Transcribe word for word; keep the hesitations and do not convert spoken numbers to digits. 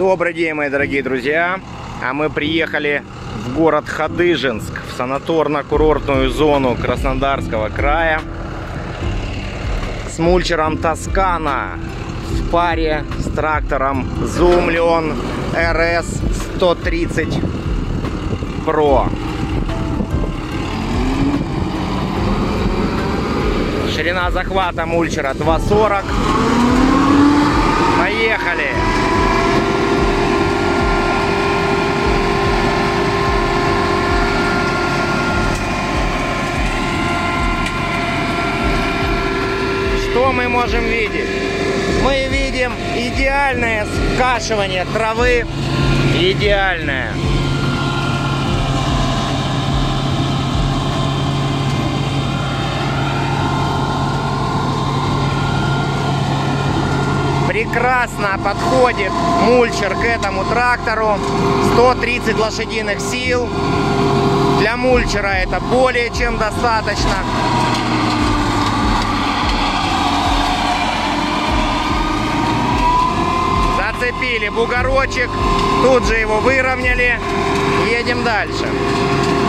Добрый день, мои дорогие друзья! А мы приехали в город Хадыженск, в санаторно-курортную зону Краснодарского края с мульчером Тоскана в паре с трактором Zoomlion эр эс сто тридцать про. Ширина захвата мульчера два сорок. Поехали! Что мы можем видеть? Мы видим идеальное скашивание травы. Идеальное. Прекрасно подходит мульчер к этому трактору. сто тридцать лошадиных сил. Для мульчера это более чем достаточно. Зацепили бугорочек, тут же его выровняли. Едем дальше.